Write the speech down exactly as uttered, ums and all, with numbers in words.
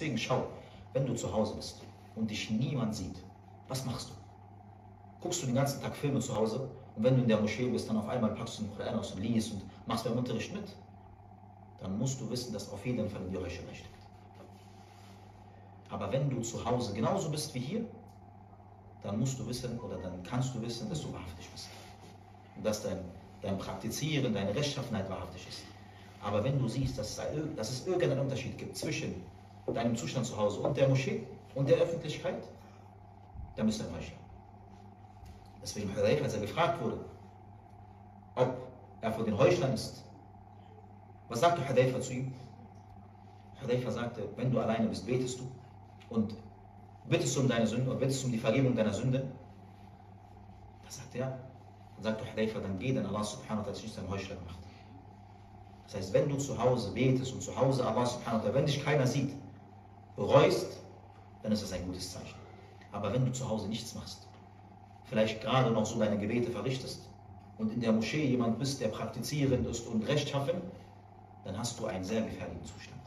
Deswegen schau, wenn du zu Hause bist und dich niemand sieht, was machst du? Guckst du den ganzen Tag Filme zu Hause und wenn du in der Moschee bist, dann auf einmal packst du den Koran aus und liest und machst beim Unterricht mit? Dann musst du wissen, dass auf jeden Fall in dir Heuchelei steckt. Aber wenn du zu Hause genauso bist wie hier, dann musst du wissen oder dann kannst du wissen, dass du wahrhaftig bist. Und dass dein, dein Praktizieren, deine Rechtschaffenheit wahrhaftig ist. Aber wenn du siehst, dass es, dass es irgendeinen Unterschied gibt zwischen deinem Zustand zu Hause und der Moschee und der Öffentlichkeit, dann bist du ein Heuchler. Deswegen Hudayfa, als er gefragt wurde, ob er vor den Heuchlern ist, was sagte Hudayfa zu ihm? Hudayfa sagte, wenn du alleine bist, betest du und bittest um deine Sünde und bittest um die Vergebung deiner Sünde. Da sagt er, dann sagte Hudayfa, dann geh, denn Allah subhanahu wa ta'ala nicht zu einem Heuchler gemacht. Das heißt, wenn du zu Hause betest und zu Hause Allah subhanahu wa ta'ala, wenn dich keiner sieht, bereust, dann ist das ein gutes Zeichen. Aber wenn du zu Hause nichts machst, vielleicht gerade noch so deine Gebete verrichtest und in der Moschee jemand bist, der praktizierend ist und rechtschaffen, dann hast du einen sehr gefährlichen Zustand.